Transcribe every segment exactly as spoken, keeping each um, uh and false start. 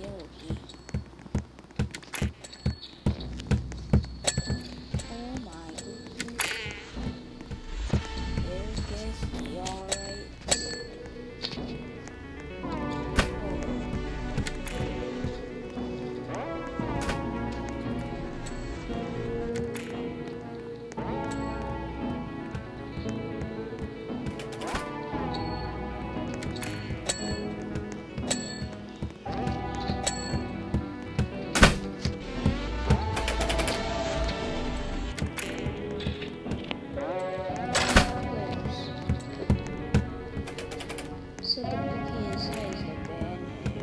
yellow key. Oh my goodness. There's Casey, alright. So the book is has a bad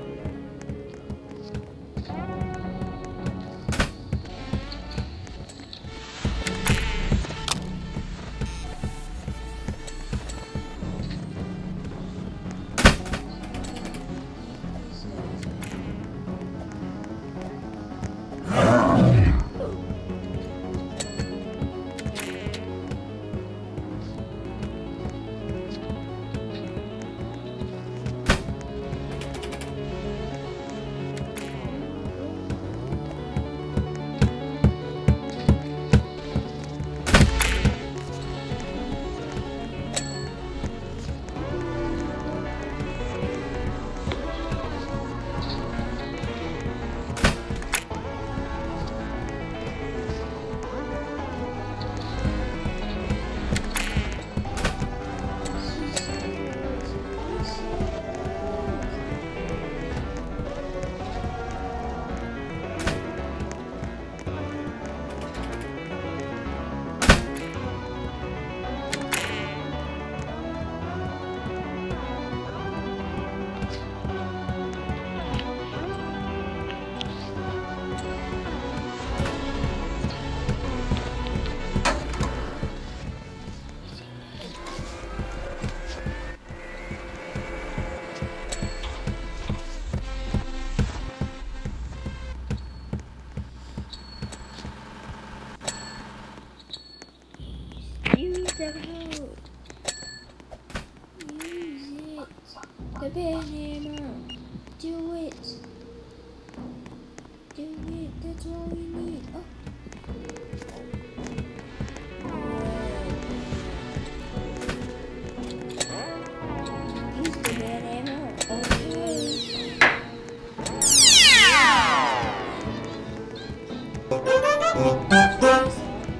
Use the road. Use it. The banana. Do it. Do it. That's all we need. Oh. Use the banana. Okay.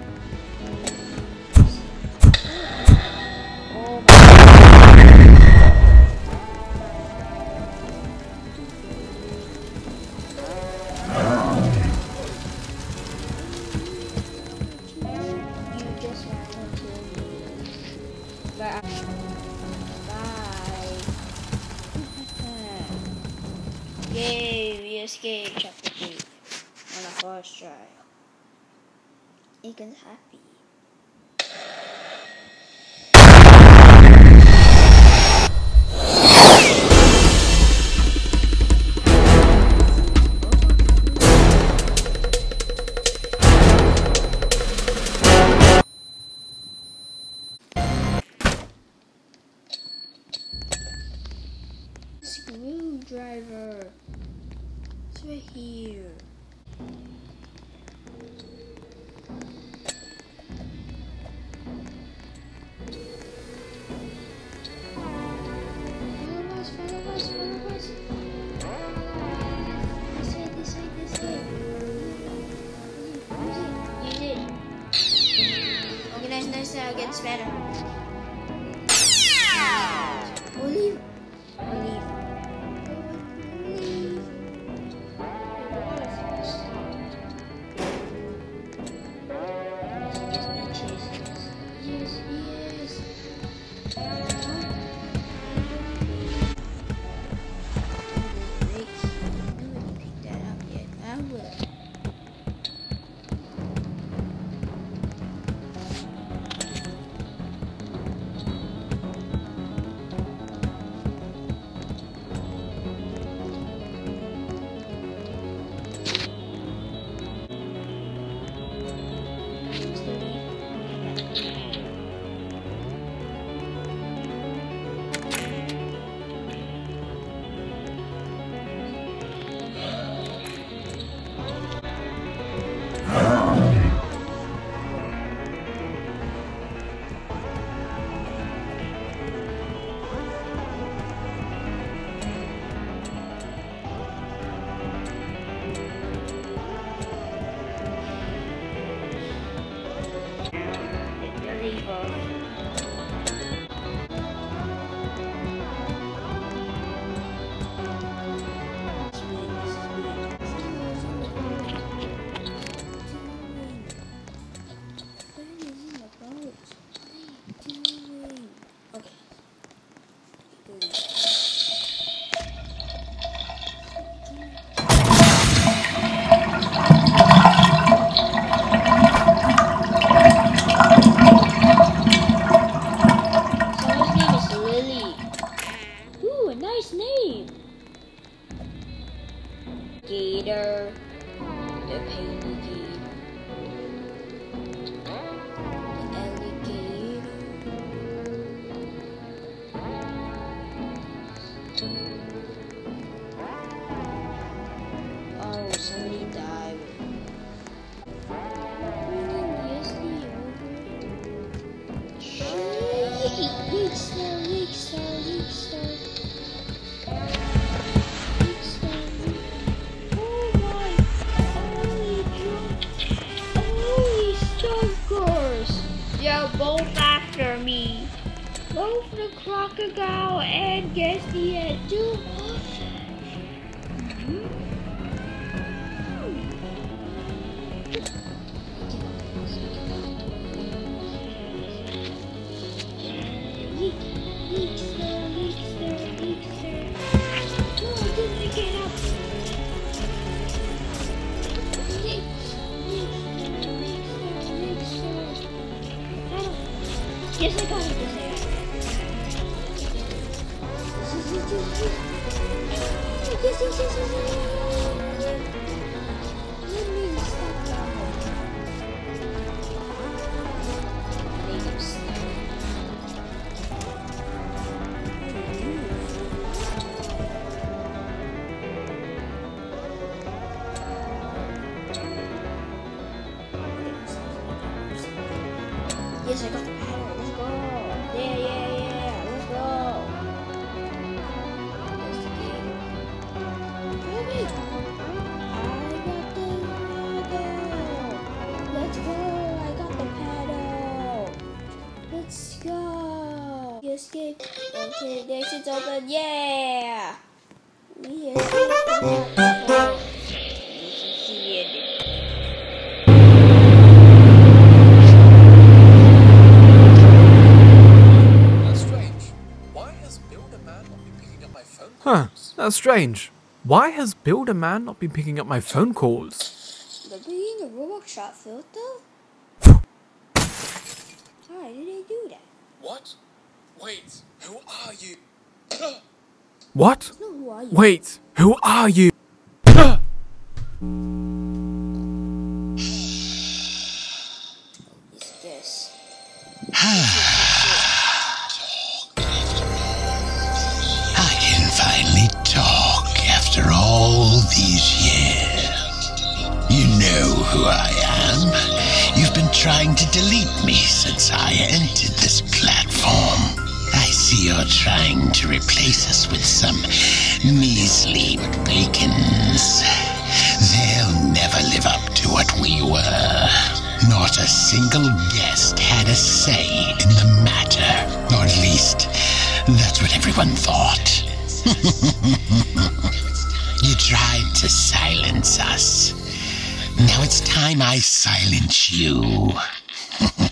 Bye. Bye. Yay, we escaped chapter three on a first trial. Egan's happy. Screwdriver. It's right here. Follow us, follow us, follow us. This way, this way, this way. Use it, use it. Okay, nice, nice, I'll get the spanner. We'll leave. We'll leave. alligator, the painted the alligator. Oh, somebody died. Weak star, weak star, weak star. Weak star, weak. Oh my! Holy stokers! They're both after me. Both the crocodile and Gesty had two Yes, I got it. Yes, yes, yes, yes, yes. Let me stop that one. Make him stop. Yes, I got the paddle. Let's go. Yeah, yeah, yeah. Let's go. That's the game. Baby. I got the paddle. Let's go. I got the paddle. Let's go. You escaped. Okay, the exit's open. Yeah. We escaped. Huh, that's strange. Why has Builder-Man not been picking up my phone calls? They're being a Roblox shot filter? Why did they do that? What? Wait, who are you? What? No, who are you? Wait, who are you? It's this. I can finally talk after all these years. You know who I am. You've been trying to delete me since I entered this platform. I see you're trying to replace us with some measly bacons. They'll never live up to what we were. Not a single guest had a say in the matter. Or at least, that's what everyone thought. You tried to silence us. Now it's time I silence you.